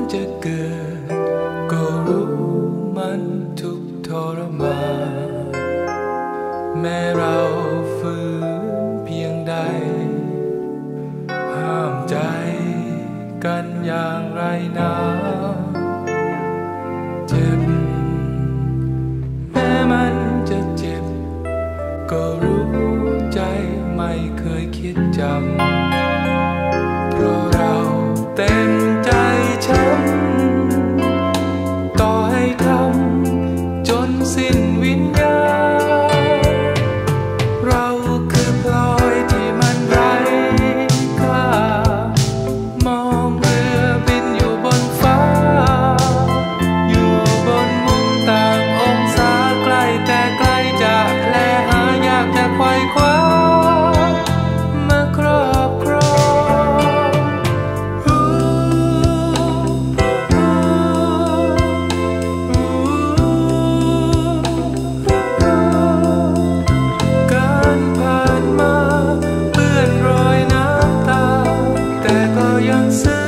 จะเกิดก็รู้มันทุกข์ทรมานแม้เราฝืนเพียงใดห้ามใจกันอย่างไรนะเจ็บแม้มันจะเจ็บก็รู้ใจไม่เคยคิดจำเพราะเราเต็มใจช้ำต่อให้ทำจนสิ้นวิญญาณเราคือพลอยที่มันไร้ค่ามองเรือบินอยู่บนฟ้าอยู่บนมุมต่างองศาใกล้แต่ไกลจากแลหายากแต่ไขว่คว้ามาครอบครองการผ่านมาเปื้อนรอยน้ำตาแต่ก็ยังซึ้ง